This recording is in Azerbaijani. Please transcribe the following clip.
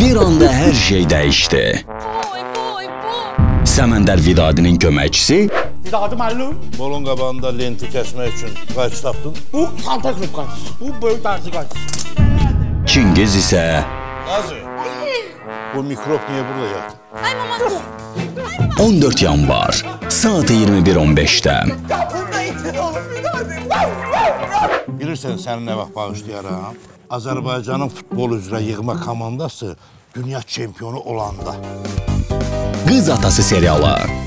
bir anda hər şey dəyişdi. Səməndər Vidadinin köməkçisi Vidadı müəllim. Bolun qabağında lenti kəsmək üçün qayçı tapdın. Bu Santa-Cruz qayçısı. Bu böyük dərsi qayçısı. Çingiz isə Nazı, bu mikrop niyə burada yatdı? Ay mama. 14 yanvar saat 21:15-də. Burada itin olur Vidadı. Bilirsən səni nə vaxt bağışlayaram? Azərbaycanın futbol üzrə yığma komandası dünya çempionu olanda. Qız atası serialı.